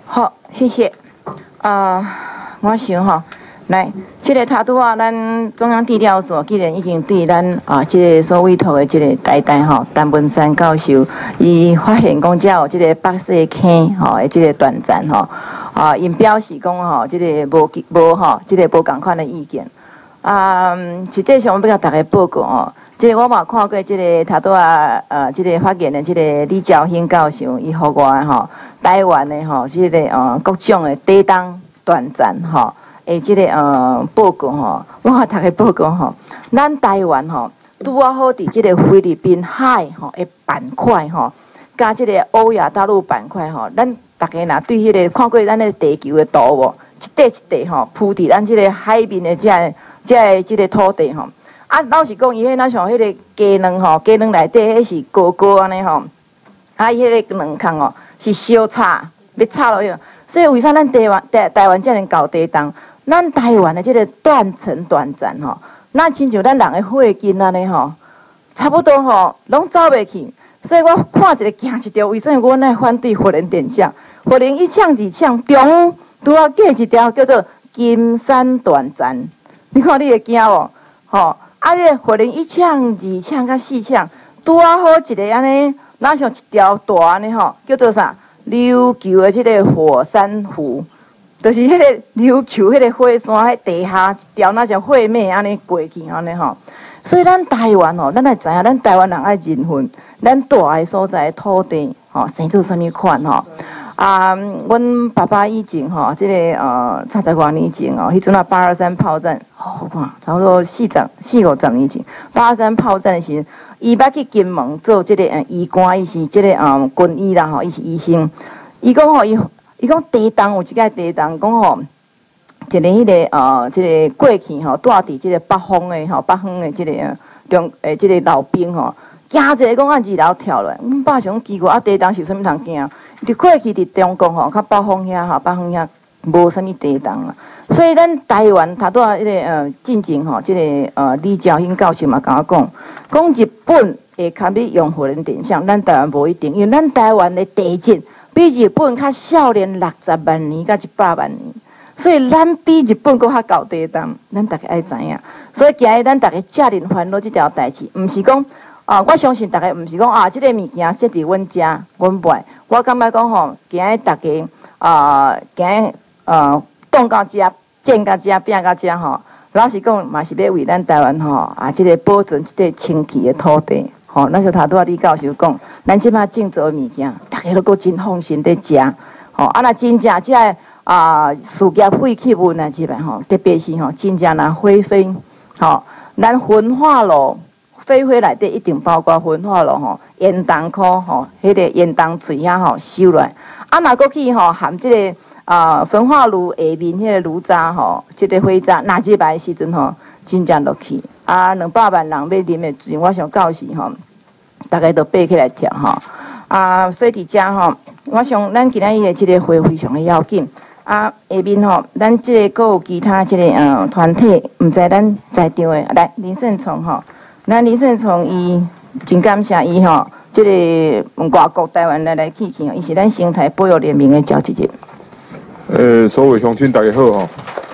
好，谢谢。我想吼，来，这个他拄啊，咱中央地调所既然已经对咱这个所委托的这个台大吼，陈文山教授，伊发现讲遮有这个北势坑吼的这个断层吼，因表示讲吼，这个无吼，这个无共款的意见。实际上要甲大家报告吼。这个我嘛看过，这个他拄啊，这个发言的这个李兆兴教授，伊互我吼，台湾的吼，这个各种的地动断层吼，这个报告吼，我甲大家报告吼，咱台湾吼，拄啊好伫这个菲律宾海吼的板块吼，加这个欧亚大陆板块吼，咱大家若对迄个看过咱的地球的图无，一块一块吼铺伫咱这个海面的这个土地吼。老实讲，伊迄那像迄个鸡卵吼，鸡卵内底迄是高高安尼吼，伊迄个卵壳吼是小插，要插落去。所以为啥咱台湾遮尔搞地动？咱台湾的这个断层吼，那亲像咱人的血筋安尼吼，差不多吼拢走袂去。所以我看一个行一条，为什么我来反对火能电厂？火能一呛二呛，中拄啊过一条叫做金山断层，你看你会惊无？吼！这火能一呛、二呛、甲四呛，拄啊好一个安尼，哪像一条大安尼吼，叫做啥？琉球的这个火山湖，就是迄个琉球迄个火山，迄地下一条哪像火尾安尼过去安尼吼。所以咱台湾吼，咱来知影，咱台湾人爱人份，咱大个所在的土地吼，生做啥物款吼？阮爸爸以前吼，这个30多年前哦，迄阵823炮战，我看差不多4、5年前，823炮战的时，伊捌去金门做这个医官，伊是这个军医啦吼，伊是医生。伊讲吼，伊讲地动有一个地动，讲吼，一个迄个这个过去吼，住伫这个北方的这个这个老兵吼，惊一个讲2楼跳落来，阮爸想奇怪，地动是有啥物通惊？伫过去伫中国吼，较北方遐吼，北方遐无啥物地动啊。所以咱台湾他拄啊迄个进前吼，即个李兆兴教授嘛甲我讲日本会堪比用火能电厂，咱台湾无一定，因为咱台湾的地质比日本较少年60万年到100万年，所以咱比日本搁较搞地动，咱大家爱知影。所以今日咱大家责任烦恼即条代志，毋是讲我相信大家毋是讲即个物件设伫阮遮阮买。我感觉讲吼，今日大家今日动到遮、建到遮、变到遮吼，老实讲嘛是要为咱台湾吼即个保存即个清气的土地吼。那就头拄仔李教授讲，咱即摆种做物件，大家都搁真放心伫食吼。若真正即个事业废弃物啊，即摆吼，特别是吼真正若灰飞吼，咱焚化炉。飞灰内底一定包括焚化炉吼、烟筒壳吼、迄个烟筒嘴遐吼收落来。若搁去吼含即个焚化炉下面迄个炉渣吼，即个火渣，若即摆时阵吼，真正落去200万人要啉的水，我想到时吼，大家都爬起来跳吼。所以伫遮吼，我想咱今仔日的即个会非常的要紧。下面吼，咱即个搁有其他即个团体，毋知咱在场的来林胜聪吼。咱林胜聪伊真感谢伊吼，即个外国台湾来去吼，伊是咱生态保育联盟的召集人。 所有乡亲大家好吼。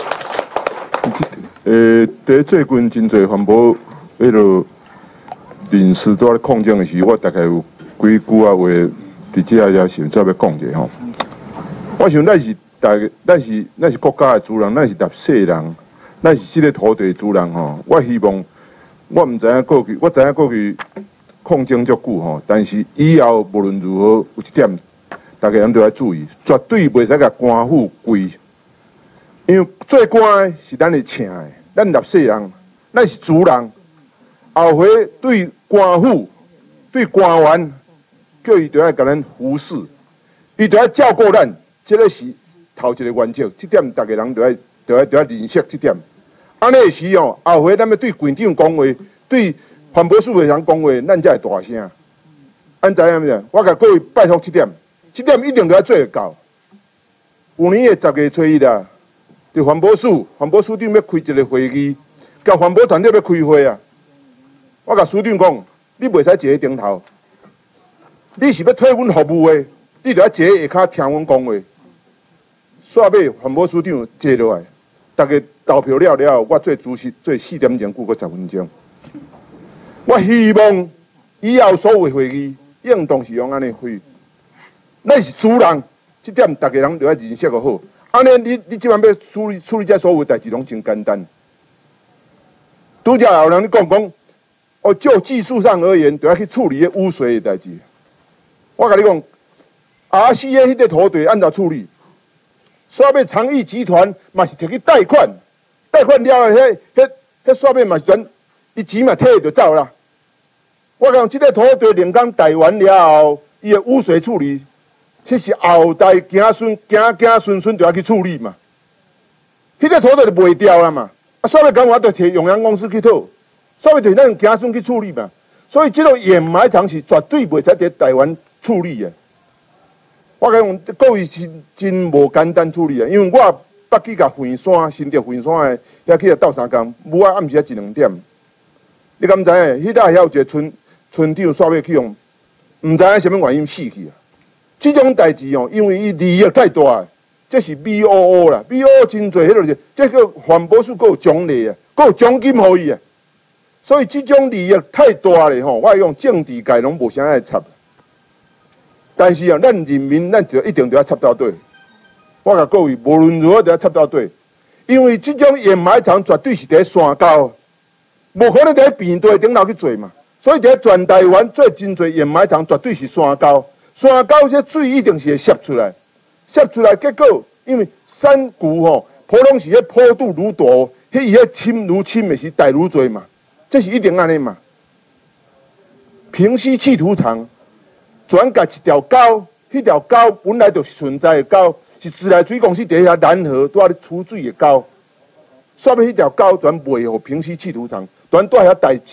最近真侪环保迄落人士都咧抗争的时，我大概有几句话伫即下也想再要讲者吼。我想咱是国家的主人，咱是纳税人，咱是即个土地主人吼。我希望。我毋知影过去，我知影过去抗争足久吼，但是以后无论如何，有一点大家人都要注意，绝对袂使甲官府跪，因为做官的是咱的请的，咱纳税人，咱是主人。后回对官府、对官员，叫伊就要甲咱服侍，伊就要照顾咱，这个是头一个原则，这点大家人就要认识这点。安尼时哦，后回咱要对县长讲话，对环保署的人讲话，咱才会大声。安知影未？我甲各位拜托这点一定都要做得到。有年的10月初1啦，对环保署长要开一个会议，甲环保团队要开会啊。我甲署长讲，你袂使坐喺顶头，你是要替阮服务的，你就要坐喺下骹听阮讲话。 煞尾环保署长坐落来，大家投票了后，我做主席做4点钟，过10分钟。我希望以后所有会议应当是用安尼开。咱是主人，这点大家人就要认识个好。安尼你即摆要处理这所有代志，拢真简单。拄则有人咧讲，哦，就技术上而言，就要去处理迄污水的代志。我甲你讲，RCA 迄个土地按怎处理？煞尾长益集团嘛是摕去贷款，贷款了后，迄煞尾嘛是全，伊钱嘛摕就走啦。我讲即个土地连港贷完了后，伊的污水处理，这是后代子孙就要去处理嘛。迄个土地就卖掉啦嘛。煞尾讲我就摕永阳公司去讨，煞尾摕咱子孙去处理嘛。所以这个掩埋场是绝对袂使伫台湾处理的。我讲各位真无简单处理啊，因为我捌去甲凤山、新竹凤山的遐去斗相共，无啊暗时1、2点。你敢知影？迄搭遐有一个村长煞尾去用，毋知影什么原因死去啊？这种代志哦，因为伊利益太大，这是 VOO 啦 ，VOO 真侪，迄个这个环保署佫有奖励啊，佫有奖金互伊啊。所以这种利益太大咧吼，我用政治界拢无啥爱插。但是啊，咱人民咱就一定要插到底。我甲各位，无论如何都要插到底，因为这种掩埋场绝对是伫山沟，无可能伫平地顶头去做嘛。所以伫全台湾做真侪掩埋场，绝对是山沟。山沟这水一定是会泄出来，泄出来结果，因为山谷吼，坡拢是迄坡度愈大，迄伊迄侵愈侵的是大愈多嘛，这是一定安尼嘛。平溪弃土场。转甲一条沟，迄条沟本来就是存在的沟，是自来水公司底下南河拄啊咧储水的沟。煞尾迄条沟全卖互平溪弃土场，全带遐贷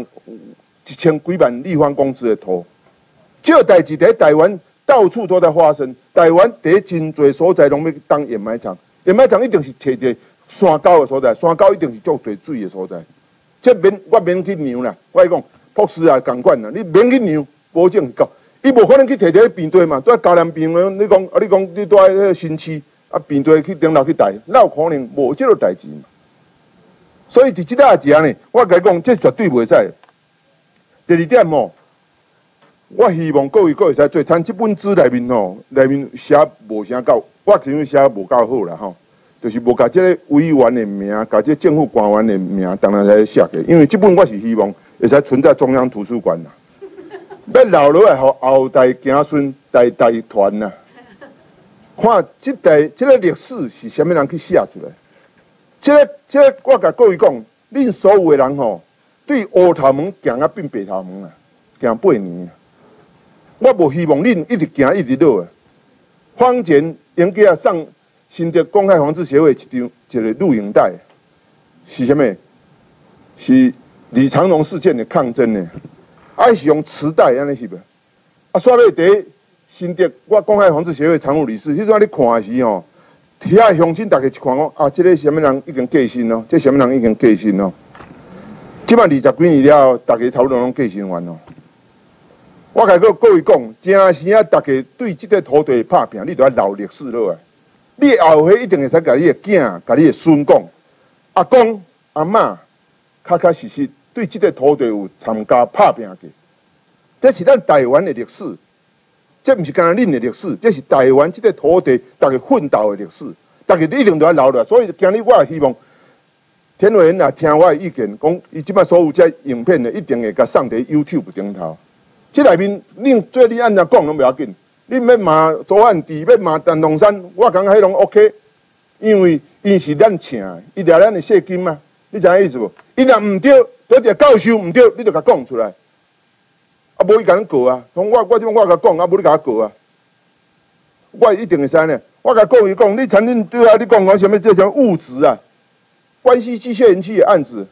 1000几万立方公尺的土。这代志在台湾到处都在发生，台湾伫真侪所在拢要当掩埋场，掩埋场一定是找一个山沟的所在，山沟一定是足侪水的所在。这我免去量啦，我讲博士啊共款啦，你免去量，保证是够。伊无可能去摕伫平地嘛，在高粱边的，你讲你在迄个新区啊，平地去顶头去贷，哪有可能无这个代志嘛？所以伫即个时呢，我甲你讲，这绝对袂使。第二点吼，我希望各位会使做，参这本书内面吼，内面写无啥够，我认为写无够好啦吼，就是无甲即个委员的名，甲即政府官员的名，当然来写嘅，因为这本我是希望会使存在中央图书馆啦。要留落来，互后代子孙代传呐。看这个历史是虾米人去写出来？这个，我甲各位讲，恁所有的人吼，对乌头门行啊变白头门啊，行8年啊。我无希望恁一直行一直落啊。坊前应该送新竹公害防治协会一个录影带，是虾米？是李长荣事件的抗争呢。是用磁带安尼翕的，煞尾伫新竹，我公害防治协会常务理事，迄阵你看时吼，遐乡亲大家一看讲，这个什么人已经过身咯，这什么人已经过身咯。即摆20几年了后，大家差不多拢过身完咯。我甲各位讲，真是啊，大家对即个土地拍拼，你都要留历史落来。你后岁一定会使甲你的囝、甲你的孙讲，阿公阿嬷，确实。对这个土地有参加拍拼过，这是咱台湾的历史，这不是干咱恁的历史，这是台湾这个土地大家奋斗的历史，大家一定都要留落。所以今日我也希望田委员也听我的意见，讲伊即摆所有这影片呢，一定会甲上伫 YouTube 顶头。这内面恁做你按怎讲拢袂要紧，恁要骂左岸地，要骂陈同山，我讲迄拢 OK， 因为伊是咱请，伊掠咱的税金嘛，你知影意思无？伊若毋对。对一个教授毋对，你就甲讲出来，无伊甲咱告啊。我即摆我甲讲，无你甲我告啊。我一定会使呢。我甲各位讲，你曾经对啊，你讲什么这什么物质啊？关西机械仪器的案子，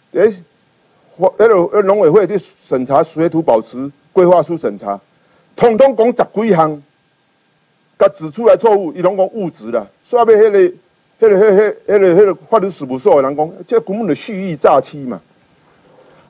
农委会去审查水土保持规划书审查，统统讲10几项，甲指出来错误，伊拢讲物质啦。煞尾迄个法律事务所的人讲，这根本就蓄意诈欺嘛。